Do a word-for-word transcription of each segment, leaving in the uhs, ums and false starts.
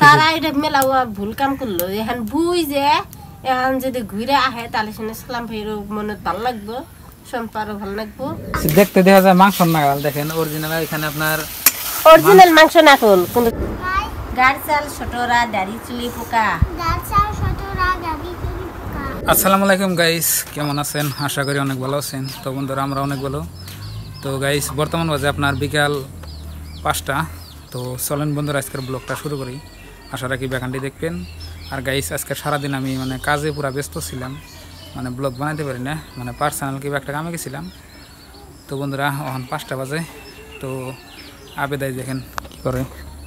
তারা এটা মেলা ভুল কাম করলো এখন বুই যে এখন যদি ঘুরে আহে তাহলে শুনে সালাম ভাইয়েরও মনে ভালো লাগবো সম্পারও ভালো লাগবো দেখতে দেখা যায় মাংস নাগাল দেখেন অরিজিনাল এখানে আপনার অরিজিনাল মাংস না কোন কিন্তু গাড়চাল ছোটরা দাড়ি চুলি পোকা গাড়চাল ছোটরা দাড়ি চুলি পোকা। আসসালামু আলাইকুম গাইস, কেমন আছেন? আশা করি অনেক ভালো আছেন। তো বন্ধুরা আমরা অনেক ভালো। তো গাইস বর্তমান বাজে আপনার বিকাল পাঁচটা। তো চলেন বন্ধুরা আজকের ব্লগটা শুরু করি। আশা রাখি ব্যাখানটি দেখবেন। আর গাইস আজকে সারাদিন আমি মানে কাজে পুরা ব্যস্ত ছিলাম, মানে ব্লগ বানাইতে পারি না, মানে পার্সোনাল কিবা একটা কামে গেছিলাম। তো বন্ধুরা এখন পাঁচটা বাজে। তো আবেদাই দেখেন কী করে।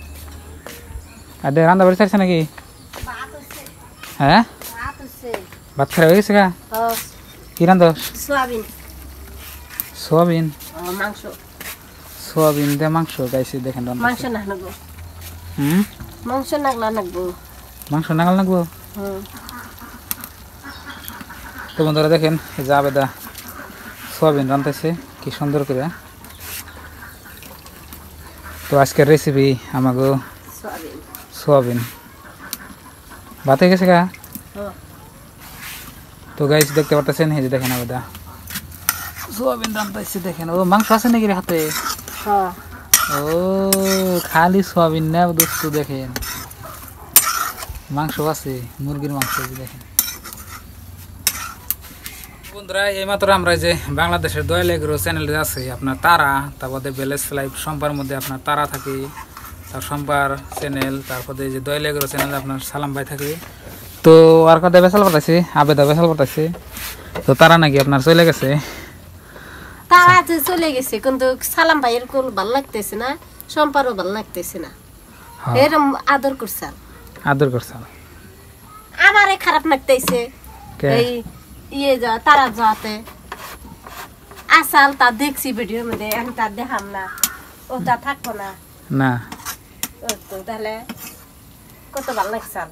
আর দেখ রান্না বাড়ি চাইছে নাকি? হ্যাঁ ভাত খারাপ হয়ে গেছে গা? কি রান্ধ? সোয়াবিন সোয়াবিন মাংস সোয়াবিন দিয়ে মাংস গাইছি দেখেন মাংস না নাগবো। হুম মাংস নাগলা নাগবো মাংস নাগাল নাগবো। তো বন্ধুরা দেখেন এই যে আবেদা সোয়াবিন রান্ধাইছে কি সুন্দর করে। তো আজকের রেসিপি আমাকে সোয়াবিন সোয়াবিন ভাত হয়ে গেছে গা। তো গাইস দেখতে পারতেছেন এই যে দেখেন আবেদা সোয়াবিন রান্ধাইছে দেখেন। ও মাংস আছে নাকি রে হাতে? ও খালি সোয়াবিন না দোস্ত, দেখেন মাংস আছে, মুরগির মাংস দেখেন। বন্ধুরা এইমাত্র আমরা যে বাংলাদেশের দয়াল এগ্রো চ্যানেল আছে আপনার তারা, তারপরে বেলেস লাইফ সম্পার মধ্যে আপনার তারা থাকে, তার সম্পার চ্যানেল, তারপরে যে দয়াল এগ্রো চ্যানেল আপনার সালাম ভাই থাকে। তো আর কথা বেসাল পাঠাইছে, আবেদা বেসাল পাঠাইছে। তো তারা নাকি আপনার চলে গেছে, তারা তো চলে গেছে, কিন্তু সালাম ভাইয়ের কোন ভালো লাগতেছে না, সম্পারও ভালো লাগতেছে না। এরকম আদর করছে, আদর করছে, আমারে খারাপ লাগতেছে। এই ইয়ে যা তারা যাতে আসাল তা দেখছি ভিডিওর মধ্যে, আমি তার দেখাম না, ও তা থাকবো না না। ও তো তাহলে কত ভালো লাগছে।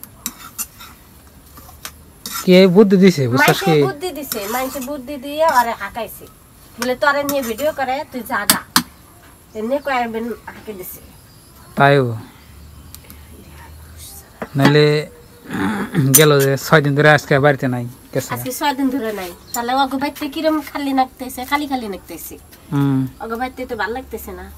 কে বুদ্ধি দিছে? বুঝছস কি বুদ্ধি দিছে? মাইন্সে বুদ্ধি দিয়ে আরে হাকাইছে, বলে তোরে নিয়ে ভিডিও করে তুই যা যা, এমনি কয়েকদিন হাঁকে দিছে। তাইও নাইলে গেল যে ছয় দিন ধরে আজকে বাড়িতে নাই, আজকে ছয় দিন ধরে নাই। তাহলে অগো বাইতে কিরম খালি লাগতেছে, খালি খালি লাগতেছে। হুম অগো বাইতে তো ভালো লাগতেছে না।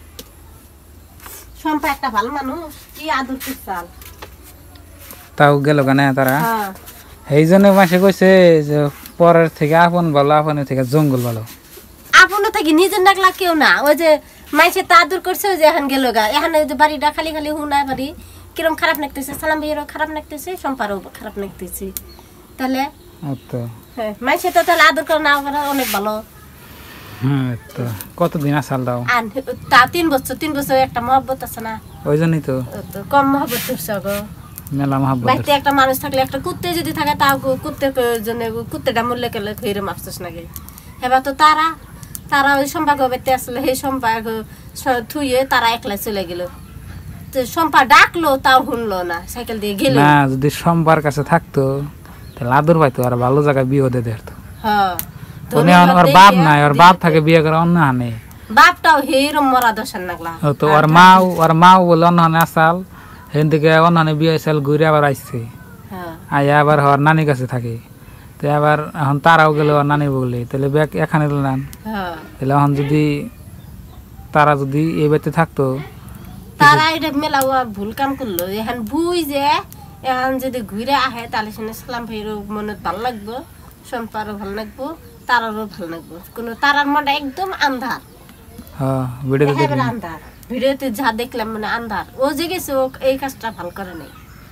সম্পা একটা ভালো মানুষ, কি আদর করছাল। তাও গেল কেন তারা? এই জন্য মাসে কইছে যে পরের থেকে আপন ভালো, আপনের থেকে জঙ্গল ভালো। আপনও থেকে নিজের নাকলা কেউ না। ওই যে মাইসে তা আদর করছে, ওই যে এখন গেল গা, এখন যে বাড়িটা খালি খালি হুনা বাড়ি কিরম খারাপ লাগতেছে, সালাম ভাইয়েরও খারাপ লাগতেছে, সম্পারও খারাপ লাগতেছে। তাহলে হ্যাঁ মাইসে তো তাহলে আদর করে না করা অনেক ভালো। হ্যাঁ তো কতদিন আসাল দাও? তা তিন বছর, তিন বছর একটা মহব্বত আছে না, ওই জন্যই তো কম মহব্বত করছে গো। মেলা মহব্বত। বাড়িতে একটা মানুষ থাকলে, একটা কুত্তে যদি থাকে, তাও কুত্তের জন্য কুত্তেটা মূল্য করলে এরম আফসোস নাকি। এবার তো তারা তারা ওই সম্পাগ বাড়িতে আসলে, সেই সম্পাগ থুয়ে তারা একলা চলে গেল। সম্পা ডাকলো তাও শুনলো না, সাইকেল দিয়ে গেল না। যদি সম্পার কাছে থাকতো তাহলে আদর পাইতো, আর ভালো জায়গায় বিয়ে দিয়ে দিত। হ্যাঁ ওর বাপ নাই, ওর বাপ থাকে বিয়ে করে অন্য হানে, বাপটাও হেরম মরা দশার নাগলা। তো ওর মাও ওর মাও বলে অন্য হানে আসাল, হেন থেকে অন্য হানে বিয়ে আসাল, ঘুরে আবার আসছে, আয়া আবার ওর নানির কাছে থাকে। তো আবার এখন তারাও গেল ওর নানি বলে, তাহলে ব্যাগ এখানে নেন। তাহলে এখন যদি তারা যদি এই বাড়িতে থাকতো, তারা এটা মেলা ভুল কাম করলো। এখন বুই যে এখন যদি ঘুরে আহে তাহলে শুনে সালাম ভাইয়েরও মনে ভালো লাগবো, সম্পারও ভালো লাগবো, তারারও ভালো লাগবো। কোনো তারার মনটা একদম আন্ধার, আন্ধার। ভিডিওতে যা দেখলাম মানে আন্ধার। ও যে গেছে ও এই কাজটা ভালো করে নাই,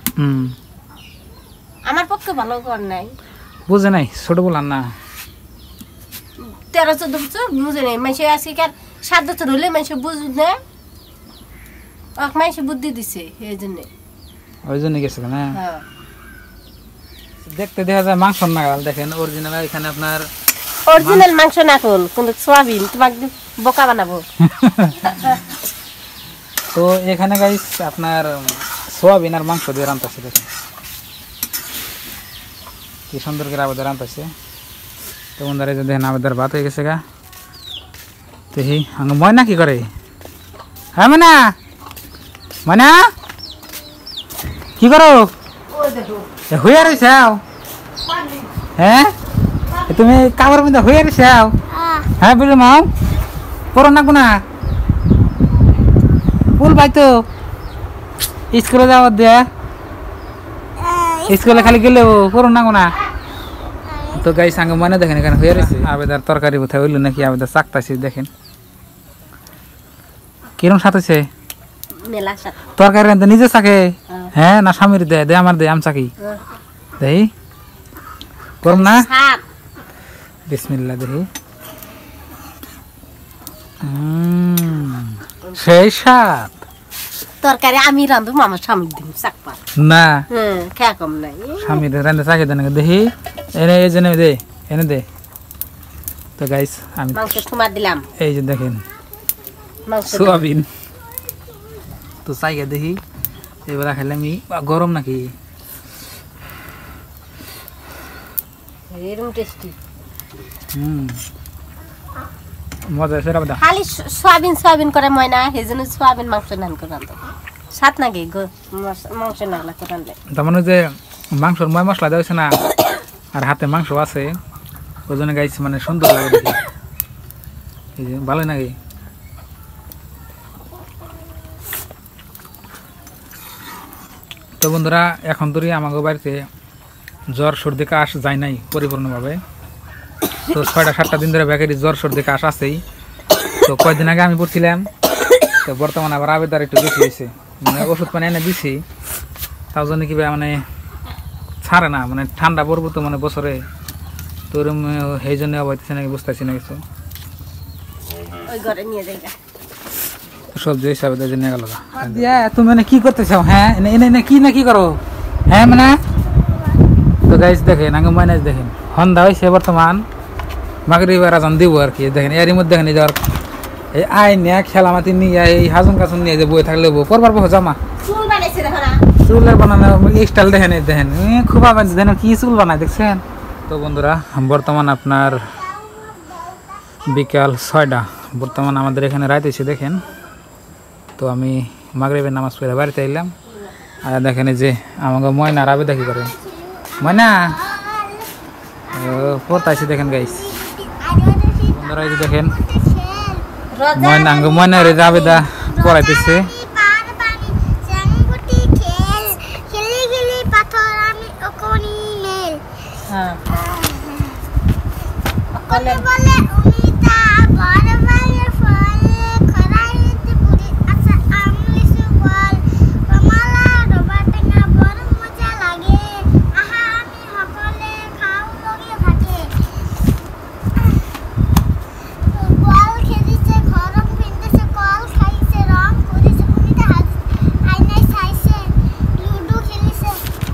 আমার পক্ষে ভালো করে নাই, বুঝে নাই। ছোট বলার না, তেরো চোদ্দ বছর বুঝে নাই। মানুষের আজকে সাত বছর হলে মানুষের বুঝে মানুষে বুদ্ধি দিছে, এই জন্য ওই জন্য গেছে না। দেখতে দেখা যায় মাংস নাগাল দেখেন অরিজিনাল। এখানে আপনার অরিজিনাল মাংস না কোন কিন্তু সোয়াবিন, তোমাকে বোকা বানাবো। তো এখানে গাইস আপনার সোয়াবিন আর মাংস দিয়ে রান্তাছে, দেখেন কি সুন্দর করে আবেদা রান্তাছে। তো বন্ধুরা এই যে দেখেন আবেদার ভাত হয়ে গেছে গা। তো হি ময়না কি করে? হ্যাঁ ময়না, ময়না কি করো ওই দেখো হইয়া রইছাও হ্যাঁ তুমি কাপড় মধ্যে হইয়া রইছাও হ্যাঁ বুঝলো মাও পড়ো না কোনা ফুল ভাই তো স্কুলে যাওয়ার দেয়া স্কুলে খালি গেলে পড়ো না কোনা তো গাই সঙ্গে মনে দেখেন এখানে হয়ে রয়েছে আবেদার তরকারি কোথায় হইলো নাকি আবেদার চাকতাছি দেখেন কিরম সাথেছে মেলা সাথে তরকারি রাঁধতে নিজে চাকে হ্যাঁ না স্বামীর দে দে আমার দে আম চাকি দেই করম না সাত বিসমিল্লাহ দেখি উম, সেই সাত তরকারি আমি রান্ধু মামা স্বামী দিন চাকপা না হ্যাঁ খেয়া কম নাই স্বামীর রাঁধতে চাকি দেন দেখি এনে এই যে নে দে এনে দে তো গাইস আমি মাংস তোমার দিলাম এই যে দেখেন মাংস সোয়াবিন তো চাইকে দেখি এবার খাইলে আমি গরম নাকি এরকম টেস্টি হুম মজা আছে রাবদা খালি স- সয়াবিন সয়াবিন করে ময়না সেই জন্য সয়াবিন মাংস নান করে রান্ধো সাত নাকি গো মাস- মাংস নাগলা করে রান্ধলে তার মানে যে মাংসর ময় মশলা দেওয়া হয়েছে না আর হাতে মাংস আছে ওই জন্য গাইছে মানে সুন্দর লাগে দেখি এই যে ভালোই নাকি তো বন্ধুরা এখন ধরে আমাকে বাড়িতে জ্বর সর্দি কাশ যায় নাই পরিপূর্ণভাবে তো ছয়টা সাতটা দিন ধরে ব্যাকেরি জ্বর সর্দি কাশ আছেই তো কয়েকদিন আগে আমি পড়ছিলাম তো বর্তমানে আবার আবেদার একটু বেশি হয়েছে মানে ওষুধ পানি এনে দিছি তাও জন্য কি মানে ছাড়ে না মানে ঠান্ডা পড়বো তো মানে বছরে তো ওরম সেই জন্য অবৈতেছে নাকি বুঝতেছি না কিছু ওই ঘরে নিয়ে যাই সবজি হিসাবে তো নিয়ে গেল তুমি মানে কি করতে চাও হ্যাঁ এনে এনে এনে কি না কি করো হ্যাঁ মানে তো গাইস দেখেন আগে মাইনাস দেখেন সন্ধ্যা হয়েছে বর্তমান মাগরিব রাজান দিব আর কি দেখেন এরই মধ্যে দেখেন এই যাওয়ার এই আই নিয়ে খেলামাতি নিয়ে এই হাজুন কাছুন নিয়ে যে বই থাকলে বউ করবার বহু জামা চুল বানাইছে দেখো না চুলের বানানো স্টাইল দেখেন এই দেখেন এ, খুব আবেন দেখেন কি চুল বানায় দেখছেন তো বন্ধুরা বর্তমান আপনার বিকাল ছয়টা বর্তমান আমাদের এখানে রাত এসে দেখেন তো আমি মাগরিবের নামাজ পড়ে বাড়িতে এলাম আর দেখেন এই যে আমাকে ময়না রাবে দেখি করে ময়না পড়তাইছি দেখেন গাইস বন্ধুরা এই যে দেখেন ময়না আঙ্গ ময়না রে রাবেদা পড়াইতেছে হ্যাঁ বলে বলে উনিতা বড় বলে ফলে খরাইতে পুরি আচ্ছা আমলিসু বল কমলা রবাটাঙ্গা বড় মজা লাগে আহা আমি সকলে খাও লগে থাকে বল খেলিছে গরম পিন্দেছে কল খাইছে রং করিছে উনিতা হাত আইনাই খাইছে লুডো খেলিছে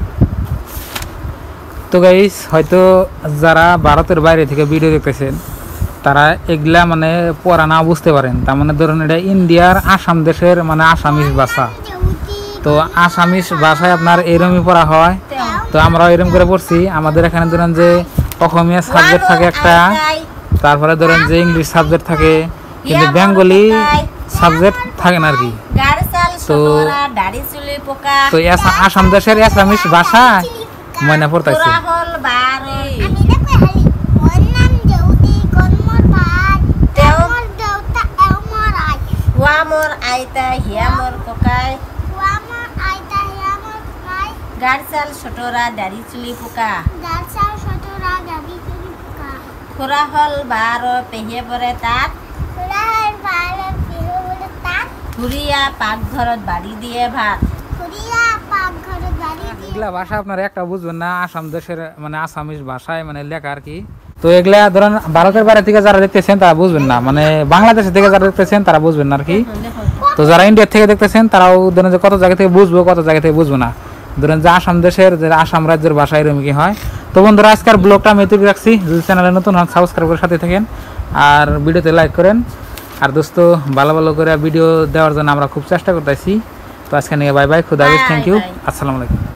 তো গাইস হয়তো যারা ভারতের বাইরে থেকে ভিডিও দেখতেছেন তারা এগুলা মানে পড়া না বুঝতে পারেন তার মানে ধরুন এটা ইন্ডিয়ার আসাম দেশের মানে আসামিস ভাষা তো আসামিস ভাষায় আপনার এরমই পড়া হয় তো আমরা এরম করে পড়ছি আমাদের এখানে ধরেন যে অসমীয়া সাবজেক্ট থাকে একটা তারপরে ধরেন যে ইংলিশ সাবজেক্ট থাকে কিন্তু বেঙ্গলি সাবজেক্ট থাকে না আর কি গাড়ি চাল তো সতরা দাড়ি চুলি পোকা তো এসা- আসাম দেশের আসামিস ভাষা ময়না পড়তাইছে তোরা হল বারে আমি দেখো হালি ওর নাম দেউতি কনমর ভাত তেমর দেউতা এমর আই হুয়া মোর আইতা হিয়া মোর কোকাই ওয়ামর আইতা ইয়ামর কাই গাড়ি চাল সতরা দাড়ি চুলি পোকা দাসা সতরা গাবি করি পুকা খোরা হল বার পেহিয়ে পরে তাত ফুলার বালে পিহু বলে তাক ঘুরিয়া পাকঘৰত বাড়ি দিয়ে ভাত ফুরিয়া পাক ঘরে বাড়ি দিয়ে এগুলা ভাষা আপনারা একটা বুঝবেন না আসাম দেশের মানে আসামিস ভাষায় মানে লেখা আর কি তো এগুলা ধরেন ভারতের বাইরে থেকে যারা দেখতেছেন তারা বুঝবেন না মানে বাংলাদেশের থেকে যারা দেখতেছেন তারা বুঝবেন না আর কি তো যারা ইন্ডিয়া থেকে দেখতেছেন তারাও ধরেন যে কত জায়গা থেকে বুঝবো কত জায়গা থেকে বুঝবো না ধরেন যে আসাম দেশের যে আসাম রাজ্যের ভাষা এরকম কি হয় তো বন্ধুরা আজকের ব্লগটা আমি এটুকু রাখছি যদি চ্যানেলে নতুন হন সাবস্ক্রাইব করে সাথে থাকেন আর ভিডিওতে লাইক করেন আর দোস্ত ভালো ভালো করে ভিডিও দেওয়ার জন্য আমরা খুব চেষ্টা করতেছি তো আজকে নিয়ে বাই বাই খুদা হাফেজ থ্যাংক ইউ Bye, bye. আসসালামু আলাইকুম